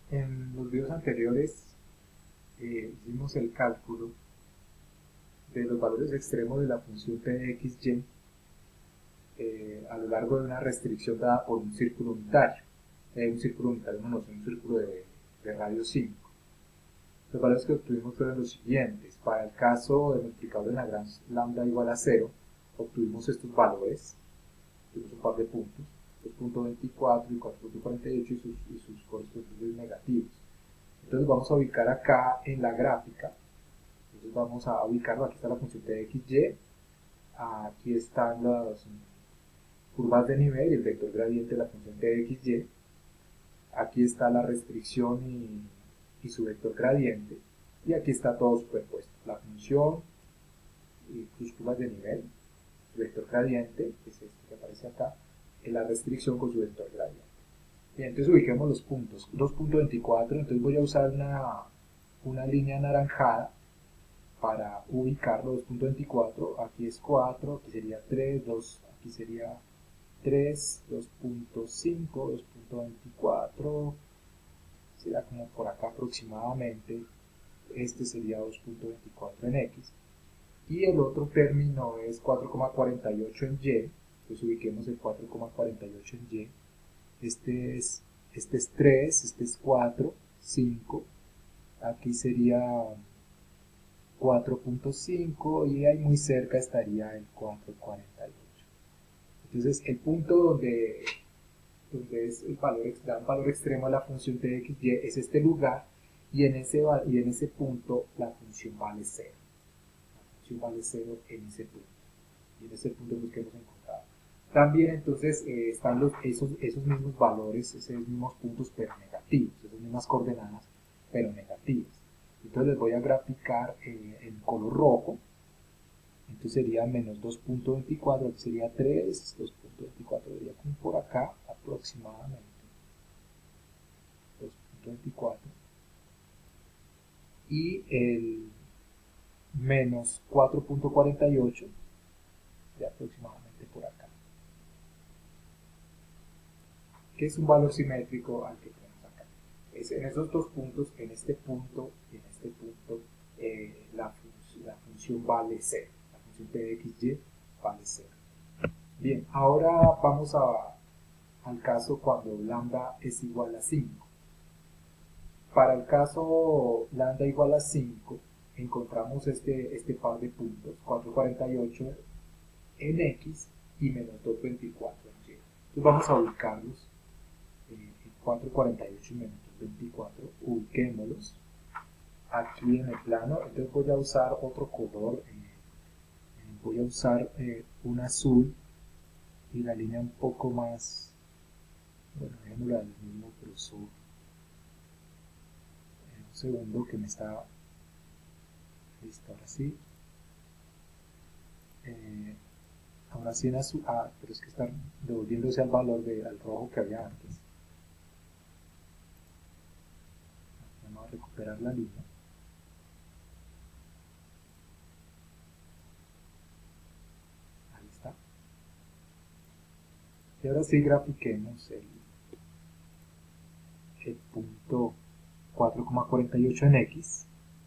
En los videos anteriores hicimos el cálculo de los valores extremos de la función p de xy a lo largo de una restricción dada por un círculo unitario, no, un círculo de radio 5. Los valores que obtuvimos fueron los siguientes. Para el caso del multiplicador de Lagrange lambda igual a 0, obtuvimos estos valores, tuvimos un par de puntos, 2.24 y 4.48 y sus correspondientes negativos. Entonces vamos a ubicar acá en la gráfica, entonces vamos a ubicarlo, aquí está la función de xy, aquí están las curvas de nivel y el vector gradiente de la función de xy, aquí está la restricción y su vector gradiente, y aquí está todo superpuesto, la función y sus curvas de nivel, su vector gradiente, que es este que aparece acá, y la restricción con su vector gradiente. Bien, entonces ubiquemos los puntos, 2.24, entonces voy a usar una línea anaranjada para ubicarlo, 2.24, aquí es 4, aquí sería 3, 2, aquí sería 3, 2.5, 2.24, será como por acá aproximadamente, este sería 2.24 en X, y el otro término es 4,48 en Y, entonces ubiquemos el 4,48 en Y, este es 3, este es 4, 5, aquí sería 4.5 y ahí muy cerca estaría el 4,48. Entonces el punto donde es da un valor extremo a la función de x, y es este lugar, y en ese punto la función vale 0. La función vale 0 en ese punto. Y en ese punto es lo que hemos encontrado. También entonces están esos mismos valores, esos mismos puntos, pero negativos, esas mismas coordenadas, pero negativas. Entonces les voy a graficar en color rojo. Entonces sería menos 2.24, aquí sería 3, 2.24 sería como por acá aproximadamente, 2.24. Y el menos 4.48 de aproximadamente por acá, que es un valor simétrico al que tenemos acá. Es en esos dos puntos, en este punto y en este punto, la función vale 0. La función p de xy vale 0. Bien, ahora vamos al caso cuando lambda es igual a 5. Para el caso lambda igual a 5, encontramos este par de puntos, 448 en X y menos 224 en Y. Entonces vamos a ubicarlos, 448 y menos 224, ubiquémoslos aquí en el plano. Entonces voy a usar otro color, voy a usar un azul y la línea un poco más, bueno, dejémosla del mismo grosor. Un segundo que me está, listo, ahora sí. Ahora sí en azul, pero es que está devolviéndose al valor al rojo que había antes. Vamos a recuperar la línea. Ahí está. Y ahora sí grafiquemos el punto 4,48 en X.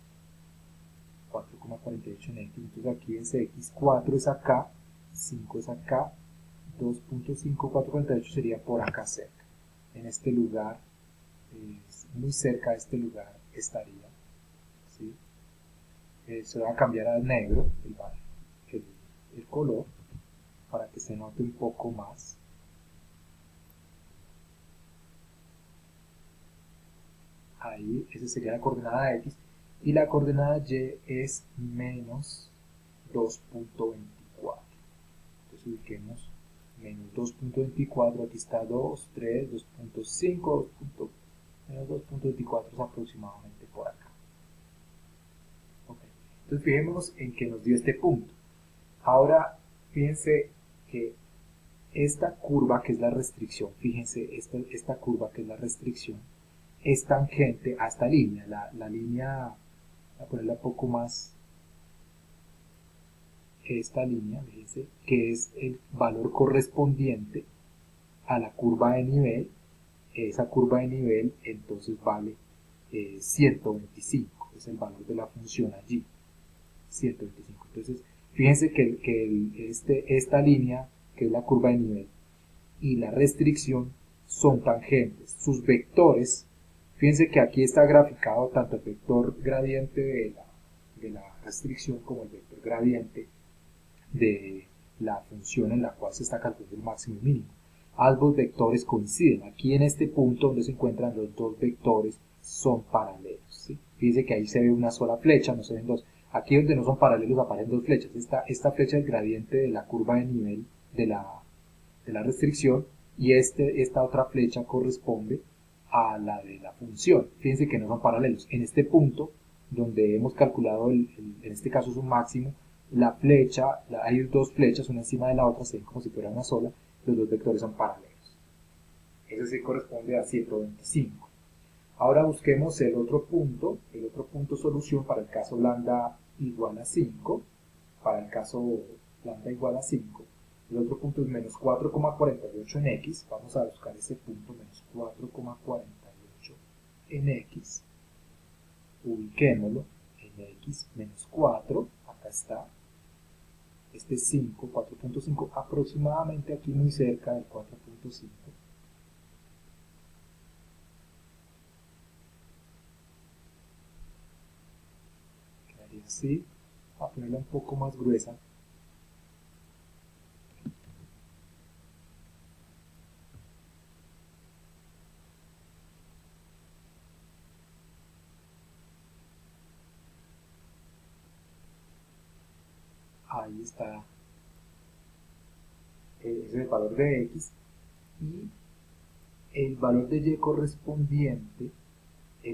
4,48 en X. Entonces aquí es X, 4 es acá, 5 es acá, 2.5, 4,48 sería por acá cerca. En este lugar, muy cerca de este lugar estaría. ¿Sí? Se va a cambiar a negro el, el color para que se note un poco más. Ahí, esa sería la coordenada X. Y la coordenada Y es menos 2.24. Entonces ubiquemos menos 2.24, aquí está 2, 3, 2.5, menos 2.24 es aproximadamente por acá. Okay. Entonces fijémonos en que nos dio este punto. Ahora fíjense que esta curva que es la restricción, fíjense, esta curva que es la restricción, es tangente a esta línea, la línea, voy a ponerla un poco más, esta línea, fíjense, que es el valor correspondiente a la curva de nivel esa curva de nivel entonces vale 125, es el valor de la función allí, 125. Entonces, fíjense que esta línea, que es la curva de nivel, y la restricción son tangentes. Sus vectores, fíjense que aquí está graficado tanto el vector gradiente de la restricción como el vector gradiente de la función en la cual se está calculando el máximo y mínimo. Ambos vectores coinciden. Aquí en este punto donde se encuentran los dos vectores son paralelos, ¿sí? Fíjense que ahí se ve una sola flecha, no se ven dos. Aquí donde no son paralelos aparecen dos flechas. Esta flecha es el gradiente de la curva de nivel de la restricción, y esta otra flecha corresponde a la de la función. Fíjense que no son paralelos. En este punto, donde hemos calculado, en este caso es un máximo, la flecha, hay dos flechas, una encima de la otra, se ven como si fuera una sola, los dos vectores son paralelos. Eso sí corresponde a 125. Ahora busquemos el otro punto solución para el caso lambda igual a 5, para el caso lambda igual a 5. El otro punto es menos 4,48 en x. Vamos a buscar ese punto, menos 4,48 en x. Ubiquémoslo en x menos 4. Acá está. Este es 5, 4.5, aproximadamente aquí muy cerca del 4.5. Quedaría así. Voy a ponerla un poco más gruesa. Ahí está, ese es el valor de x, y el valor de y correspondiente, es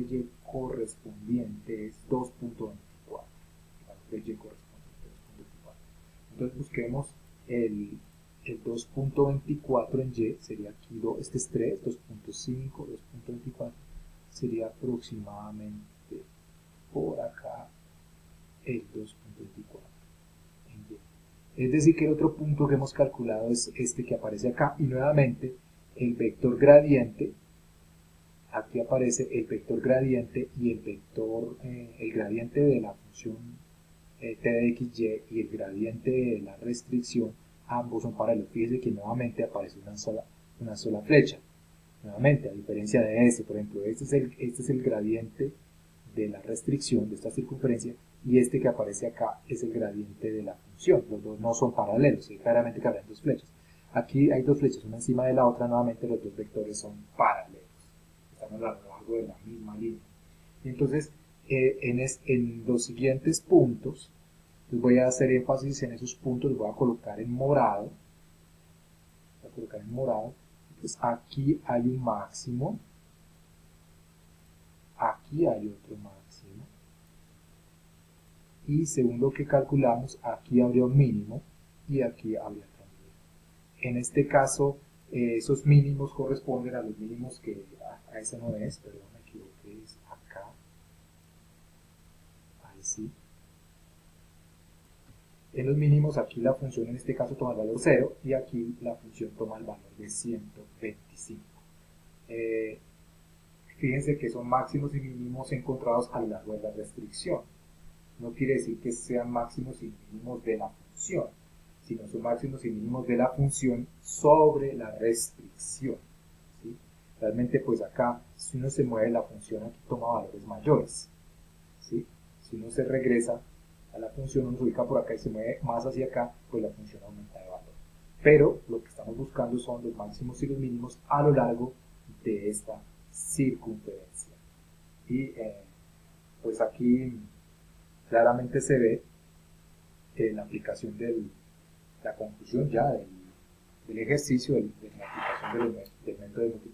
2.24. El valor de y correspondiente es 2.24. Entonces busquemos el 2.24 en y, sería aquí, este es 3, 2.5, 2.24, sería aproximadamente por acá el 2.24. Es decir, que el otro punto que hemos calculado es este que aparece acá, y nuevamente el vector gradiente, aquí aparece el vector gradiente y el gradiente de la función t de xy y el gradiente de la restricción, ambos son paralelos. Fíjense que nuevamente aparece una sola flecha. Nuevamente, a diferencia de este, por ejemplo, este es el gradiente de la restricción de esta circunferencia, y este que aparece acá es el gradiente de la función. Los dos no son paralelos, y claramente caben dos flechas. Aquí hay dos flechas, una encima de la otra, nuevamente los dos vectores son paralelos, están a lo largo de la misma línea. Y entonces, en los siguientes puntos, les voy a hacer énfasis en esos puntos, los voy a colocar en morado. Pues aquí hay un máximo, aquí hay otro máximo, y según lo que calculamos, aquí habría un mínimo y aquí habría otro mínimo. En este caso, esos mínimos corresponden a los mínimos que, a ese no es, perdón, me equivoqué, es acá, ahí sí. En los mínimos, aquí la función en este caso toma el valor 0, y aquí la función toma el valor de 125. Fíjense que son máximos y mínimos encontrados a lo largo de la restricción. No quiere decir que sean máximos y mínimos de la función, sino son máximos y mínimos de la función sobre la restricción, ¿sí? Realmente, pues acá, si uno se mueve la función, aquí toma valores mayores, ¿sí? Si uno se regresa a la función, uno se ubica por acá y se mueve más hacia acá, pues la función aumenta de valor. Pero lo que estamos buscando son los máximos y los mínimos a lo largo de esta circunferencia. Y pues aquí claramente se ve la aplicación la conclusión ya del ejercicio, de la aplicación del método de multiplicación